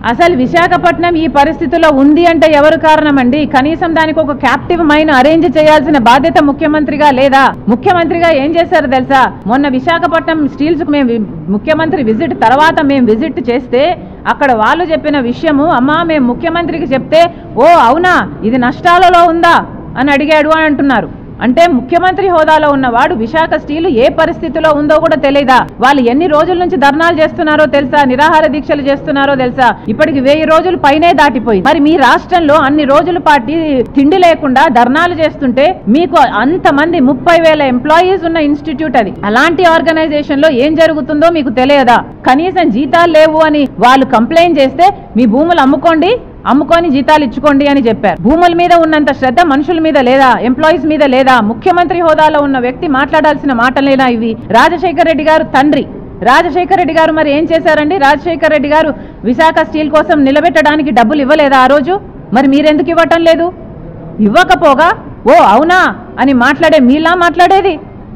అసలు విశాఖపట్నం ఈ పరిస్థితిలో ఉంది అంటే ఎవరు కారణం అండి? కనీసం దానికి ఒక క్యాప్టివ్ మైన్ అరేంజ్ చేయాల్సిన బాధ్యత ముఖ్యమంత్రిగా లేదా? ముఖ్యమంత్రిగా ఏం చేశారు తెలుసా? మొన్న విశాఖపట్నం స్టీల్స్ కు మేము ముఖ్యమంత్రి విజిట్ తర్వాత మేము విజిట్ చేస్తే అక్కడ వాళ్ళు చెప్పిన విషయము, అమ్మా మేము ముఖ్యమంత్రికి చెప్తే ఓ అవునా ఇది నష్టాలలో ఉందా అని అడిగాడు అని అంటున్నారు. అంటే ముఖ్యమంత్రి హోదాలో ఉన్నవాడు విశాఖ స్టీలు ఏ పరిస్థితిలో ఉందో కూడా తెలియదా? వాళ్ళు ఎన్ని రోజుల నుంచి ధర్నాలు చేస్తున్నారో తెలుసా? నిరాహార దీక్షలు చేస్తున్నారో తెలుసా? ఇప్పటికి 1000 రోజులు పైనే దాటిపోయింది. మరి మీ రాష్ట్రంలో అన్ని రోజుల పాటు తిండి లేకుండా ధర్నాలు చేస్తుంటే మీకు అంతమంది 30,000 ఎంప్లాయీస్ ఉన్న ఇన్స్టిట్యూట్ అది. అలాంటి ఆర్గనైజేషన్ లో ఏం జరుగుతుందో మీకు తెలియదా? కనీసం జీతాలు లేవు అని వాళ్ళు కంప్లైంట్ చేస్తే మీ భూములు అమ్ముకొని జీతాలు ఇచ్చుకోండి అని చెప్పారు. భూముల మీద ఉన్నంత శ్రద్ధ మనుషుల మీద లేదా? ఎంప్లాయీస్ మీద లేదా? ముఖ్యమంత్రి హోదాలో ఉన్న వ్యక్తి మాట్లాడాల్సిన మాటలేనా ఇవి? రాజశేఖర రెడ్డి గారు తండ్రి రాజశేఖర రెడ్డి గారు మరి ఏం చేశారండి? రాజశేఖర రెడ్డి గారు విశాఖ స్టీల్ కోసం నిలబెట్టడానికి డబ్బులు ఇవ్వలేదా ఆ రోజు? మరి మీరెందుకు ఇవ్వటం లేదు? ఇవ్వకపోగా ఓ అవునా అని మాట్లాడే మీలా మాట్లాడేది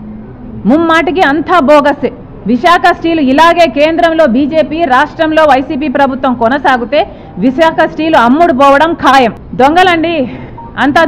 ముమ్మాటికి అంతా బోగస్సే. విశాఖ స్టీలు ఇలాగే కేంద్రంలో బీజేపీ, రాష్ట్రంలో వైసీపీ ప్రభుత్వం కొనసాగితే విశాఖ స్టీలు అమ్ముడు పోవడం ఖాయం. దొంగలండి, అంతా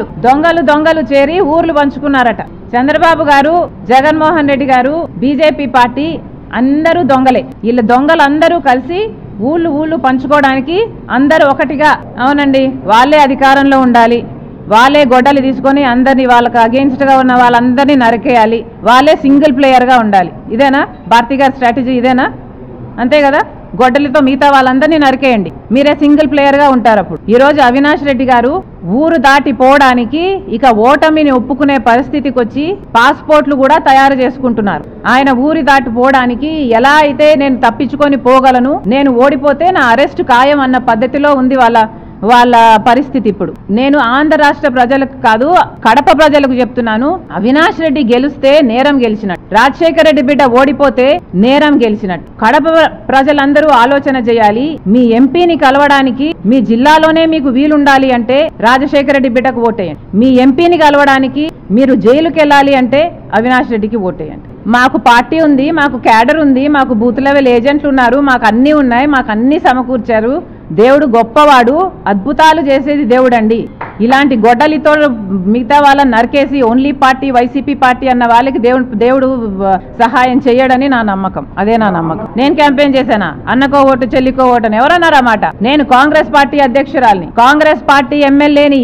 దొంగలు చేరి ఊర్లు పంచుకున్నారట. చంద్రబాబు గారు, జగన్మోహన్ రెడ్డి గారు, బీజేపీ పార్టీ అందరూ దొంగలే. వీళ్ళ దొంగలందరూ కలిసి ఊళ్ళు పంచుకోవడానికి అందరూ ఒకటిగా, అవునండి వాళ్ళే అధికారంలో ఉండాలి, వాళ్ళే గొడ్డలు తీసుకొని అందరినీ వాళ్ళకి అగెయిన్స్ట్ గా ఉన్న వాళ్ళందరినీ నరికేయాలి, వాళ్ళే సింగిల్ ప్లేయర్ గా ఉండాలి. ఇదేనా భారతి గారి స్ట్రాటజీ? ఇదేనా? అంతే కదా, గొడ్డలితో మిగతా వాళ్ళందరినీ నరికేయండి, మీరే సింగిల్ ప్లేయర్ గా ఉంటారు. అప్పుడు ఈ రోజు అవినాష్ రెడ్డి గారు ఊరు దాటిపోవడానికి ఇక ఓటమిని ఒప్పుకునే పరిస్థితికి వచ్చి పాస్పోర్ట్లు కూడా తయారు చేసుకుంటున్నారు. ఆయన ఊరి దాటిపోవడానికి ఎలా అయితే నేను తప్పించుకొని పోగలను, నేను ఓడిపోతే నా అరెస్ట్ ఖాయం అన్న పద్ధతిలో ఉంది వాళ్ళ పరిస్థితి. ఇప్పుడు నేను ఆంధ్ర రాష్ట్ర ప్రజలకు కాదు, కడప ప్రజలకు చెప్తున్నాను, అవినాష్ రెడ్డి గెలిస్తే నేరం గెలిచినట్టు, రాజశేఖర రెడ్డి బిడ్డ ఓడిపోతే నేరం గెలిచినట్టు. కడప ప్రజలందరూ ఆలోచన చేయాలి. మీ ఎంపీని కలవడానికి మీ జిల్లాలోనే మీకు వీలుండాలి అంటే రాజశేఖర రెడ్డి బిడ్డకు ఓటేయండి. మీ ఎంపీని కలవడానికి మీరు జైలుకి వెళ్ళాలి అంటే అవినాష్ రెడ్డికి ఓటేయండి. మాకు పార్టీ ఉంది, మాకు క్యాడర్ ఉంది, మాకు బూత్ లెవెల్ ఏజెంట్లు ఉన్నారు, మాకు అన్నీ ఉన్నాయి, మాకు అన్నీ సమకూర్చారు, దేవుడు గొప్పవాడు, అద్భుతాలు చేసేది దేవుడు అండి. ఇలాంటి గొడ్డలితో మిగతా వాళ్ళని నరికేసి ఓన్లీ పార్టీ వైసీపీ పార్టీ అన్న వాళ్ళకి దేవుడు సహాయం చేయడని నా నమ్మకం. అదే నా నమ్మకం. నేను క్యాంపెయిన్ చేశానా? అన్నకో ఓటు చెల్లికో ఓటు అని ఎవరన్నారా మాట? నేను కాంగ్రెస్ పార్టీ అధ్యక్షురాల్ని, కాంగ్రెస్ పార్టీ ఎమ్మెల్యేని.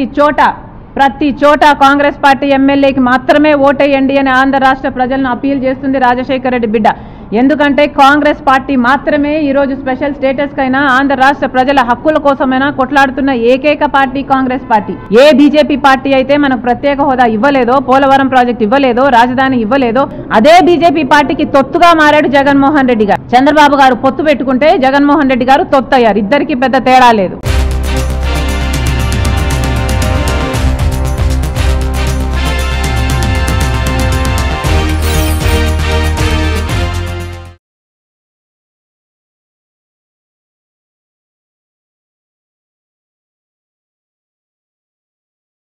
ప్రతి చోట కాంగ్రెస్ పార్టీ ఎమ్మెల్యేకి మాత్రమే ఓటేయండి అని ఆంధ్ర రాష్ట్ర ప్రజలను అపీల్ చేస్తుంది రాజశేఖర రెడ్డి బిడ్డ. ఎందుకంటే కాంగ్రెస్ పార్టీ మాత్రమే ఈరోజు స్పెషల్ స్టేటస్ కైనా ఆంధ్ర రాష్ట్ర ప్రజల హక్కుల కోసమైనా కొట్లాడుతున్న ఏకైక పార్టీ కాంగ్రెస్ పార్టీ. ఏ బీజేపీ పార్టీ అయితే మనకు ప్రత్యేక హోదా ఇవ్వలేదో, పోలవరం ప్రాజెక్ట్ ఇవ్వలేదో, రాజధాని ఇవ్వలేదో, అదే బీజేపీ పార్టీకి తొత్తుగా మారాడు జగన్మోహన్ రెడ్డి గారు. చంద్రబాబు గారు పొత్తు పెట్టుకుంటే జగన్మోహన్ రెడ్డి గారు తొత్తయ్యారు. ఇద్దరికి పెద్ద తేడా లేదు.